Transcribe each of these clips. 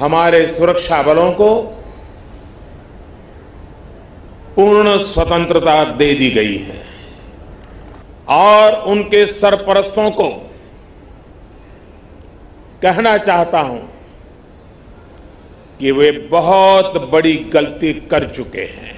हमारे सुरक्षा बलों को पूर्ण स्वतंत्रता दे दी गई है और उनके सरपरस्तों को कहना चाहता हूं कि वे बहुत बड़ी गलती कर चुके हैं।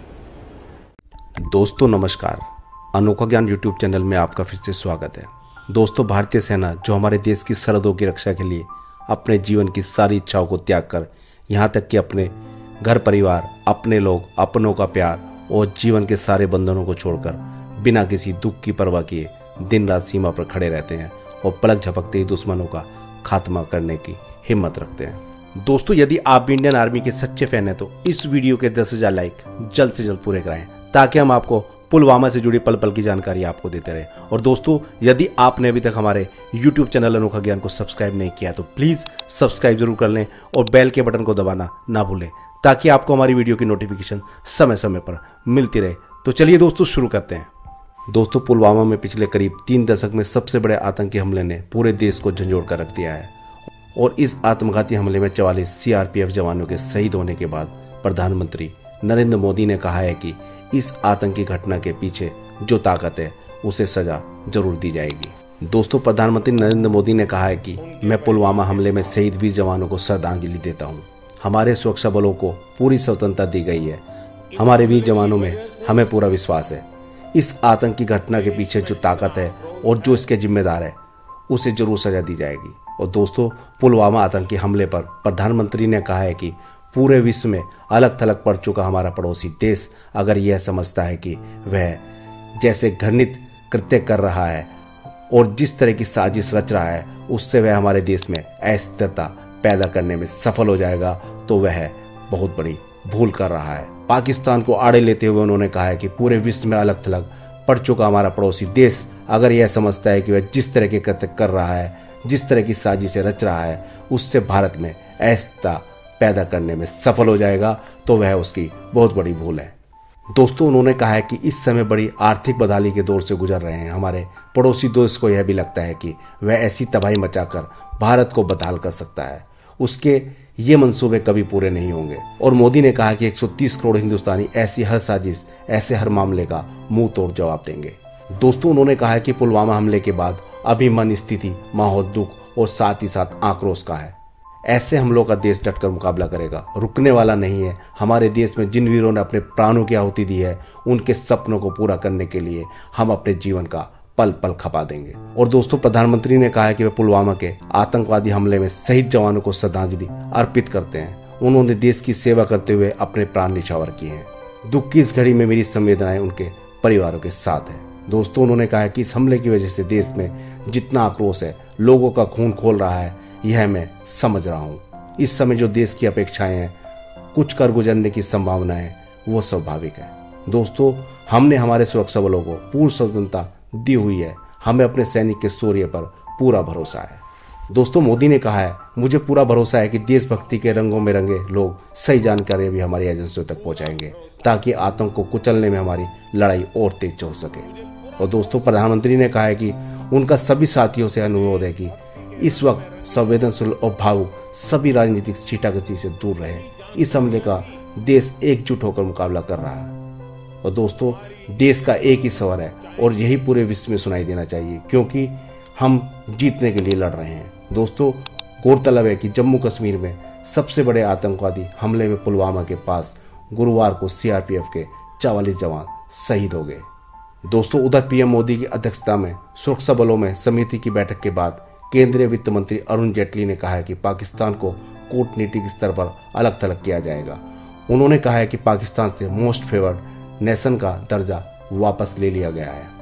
दोस्तों नमस्कार, अनोखा ज्ञान यूट्यूब चैनल में आपका फिर से स्वागत है। दोस्तों, भारतीय सेना जो हमारे देश की सरहदों की रक्षा के लिए अपने जीवन की सारी इच्छाओं को त्याग कर यहाँ तक कि अपने घर परिवार, अपने लोग, अपनों का प्यार और जीवन के सारे बंधनों को छोड़कर बिना किसी दुख की परवाह किए दिन रात सीमा पर खड़े रहते हैं और पलक झपकते ही दुश्मनों का खात्मा करने की हिम्मत रखते हैं। दोस्तों, यदि आप भी इंडियन आर्मी के सच्चे फैन हैं तो इस वीडियो के 10,000 लाइक जल्द से जल्द पूरे कराएं ताकि हम आपको पुलवामा से जुड़ी पल पल की जानकारी आपको देते रहे। और दोस्तों, यदि आपने अभी तक हमारे YouTube चैनल अनोखा ज्ञान को सब्सक्राइब नहीं किया तो प्लीज़ सब्सक्राइब जरूर कर लें और बेल के बटन को दबाना ना भूलें ताकि आपको हमारी वीडियो की नोटिफिकेशन समय समय पर मिलती रहे। तो चलिए दोस्तों शुरू करते हैं। दोस्तों, पुलवामा में पिछले करीब 3 दशक में सबसे बड़े आतंकी हमले ने पूरे देश को झंझोड़ कर रख दिया है और इस आत्मघाती हमले में 44 CRPF जवानों के शहीद होने के बाद प्रधानमंत्री नरेंद्र मोदी ने कहा है कि इस आतंकी घटना के पीछे जो ताकत है उसे सजा जरूर दी जाएगी। दोस्तों, प्रधानमंत्री नरेंद्र मोदी ने कहा है कि मैं पुलवामा हमले में शहीद वीर जवानों को श्रद्धांजलि देता हूं। हमारे सुरक्षा बलों को पूरी स्वतंत्रता दी गई है। हमारे वीर जवानों में हमें पूरा विश्वास है। इस आतंकी घटना के पीछे जो ताकत है और जो इसके जिम्मेदार है उसे जरूर सजा दी जाएगी। और दोस्तों, पुलवामा आतंकी हमले पर प्रधानमंत्री ने कहा है कि पूरे विश्व में अलग थलग पड़ चुका हमारा पड़ोसी देश अगर यह समझता है कि वह जैसे घृणित कृत्य कर रहा है और जिस तरह की साजिश रच रहा है उससे वह हमारे देश में अस्थिरता पैदा करने में सफल हो जाएगा तो वह बहुत बड़ी भूल कर रहा है। पाकिस्तान को आड़े लेते हुए उन्होंने कहा है कि पूरे विश्व में अलग थलग पड़ चुका हमारा पड़ोसी देश अगर यह समझता है कि वह जिस तरह के कृत्य कर रहा है, जिस तरह की साजिशें रच रहा है उससे भारत में अस्थिरता पैदा करने में सफल हो जाएगा तो वह उसकी बहुत बड़ी भूल है। दोस्तों, उन्होंने कहा है कि इस समय बड़ी आर्थिक बदहाली के दौर से गुजर रहे हैं हमारे पड़ोसी देश को यह भी लगता है कि वह ऐसी तबाही मचाकर भारत को बदहाल कर सकता है। उसके ये मंसूबे कभी पूरे नहीं होंगे। और मोदी ने कहा कि 130 करोड़ हिंदुस्तानी ऐसी हर साजिश, ऐसे हर मामले का मुंह तोड़ जवाब देंगे। दोस्तों, उन्होंने कहा है कि पुलवामा हमले के बाद अभी मन स्थिति, माहौल दुख और साथ ही साथ आक्रोश का है। ऐसे हमलों का देश डटकर मुकाबला करेगा, रुकने वाला नहीं है। हमारे देश में जिन वीरों ने अपने प्राणों की आहुति दी है उनके सपनों को पूरा करने के लिए हम अपने जीवन का पल पल खपा देंगे। और दोस्तों, प्रधानमंत्री ने कहा है कि वे पुलवामा के आतंकवादी हमले में शहीद जवानों को श्रद्धांजलि अर्पित करते हैं। उन्होंने देश की सेवा करते हुए अपने प्राण न्यौछावर किए हैं। दुख की इस घड़ी में मेरी संवेदनाएं उनके परिवारों के साथ है। दोस्तों, उन्होंने कहा है कि इस हमले की वजह से देश में जितना आक्रोश है, लोगों का खून खोल रहा है, यह मैं समझ रहा हूँ। इस समय जो देश की अपेक्षाएं हैं, कुछ कर गुजरने की संभावनाएं, वो स्वाभाविक है। दोस्तों, हमने हमारे सुरक्षा बलों को पूर्ण स्वतंत्रता दी हुई है। हमें अपने सैनिक के शौर्य पर पूरा भरोसा है। दोस्तों, मोदी ने कहा है, मुझे पूरा भरोसा है कि देशभक्ति के रंगों में रंगे लोग सही जानकारी भी हमारी एजेंसियों तक पहुंचाएंगे ताकि आतंक को कुचलने में हमारी लड़ाई और तेज हो सके। और दोस्तों, प्रधानमंत्री ने कहा है कि उनका सभी साथियों से अनुरोध है कि इस वक्त संवेदनशील और भावुक सभी राजनीतिक छींटाकशी से दूर रहे। इस हमले का देश एकजुट होकर मुकाबला कर रहा है। और दोस्तों, देश का एक ही स्वर है और यही पूरे विश्व में सुनाई देना चाहिए क्योंकि हम जीतने के लिए लड़ रहे हैं। दोस्तों, गौरतलब है कि जम्मू कश्मीर में सबसे बड़े आतंकवादी हमले में पुलवामा के पास गुरुवार को CRPF के 44 जवान शहीद हो गए। दोस्तों, उधर PM मोदी की अध्यक्षता में सुरक्षा बलों में समिति की बैठक के बाद केंद्रीय वित्त मंत्री अरुण जेटली ने कहा है कि पाकिस्तान को कूटनीतिक स्तर पर अलग थलग किया जाएगा। उन्होंने कहा है कि पाकिस्तान से मोस्ट फेवर्ड नेशन का दर्जा वापस ले लिया गया है।